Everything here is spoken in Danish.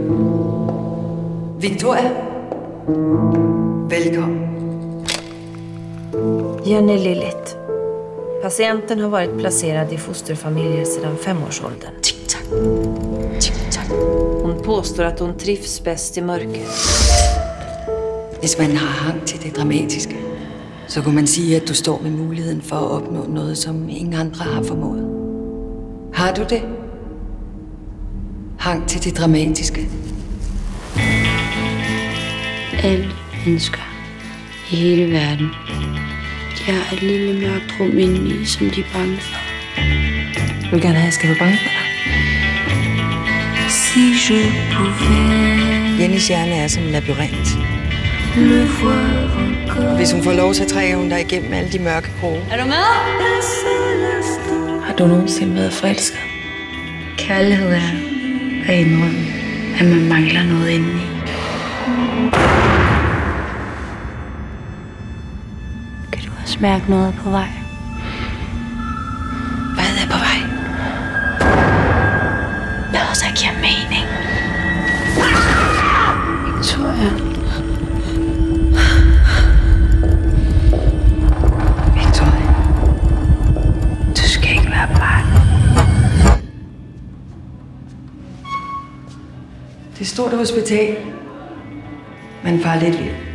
Victoria. Velkommen. Jenny Lillit. Patienten har varit placerad i fosterfamiljer sedan 5-årsåldern. Tick-tack. Tick-tack. Hon påstår att hon trivs bäst i mörker. Hvis man har hang til det dramatiske, så kunne man sige, at du står med muligheden for at opnå noget, som ingen andre har formået. Har du det? Hang til det dramatiske. Alle mennesker i hele verden, de har et lille mørkt rum indeni, som de er bange for. Du vil gerne have, at jeg skal være bange for dig. Si je pouvais Jennys hjerne er som en labyrint. le voir encore. Hvis hun får lov, så trækker hun dig igennem alle de mørke kroge. Er du med? Har du nogensinde været forelsket? Kærlighed er at indrømme, at man mangler noget indeni. Kan du også mærke noget på vej? Hvad er på vej? Noget, der giver mening. Victoria. Victoria. Du skal ikke være bange. Det er et stort hospital. Man farer lidt vild.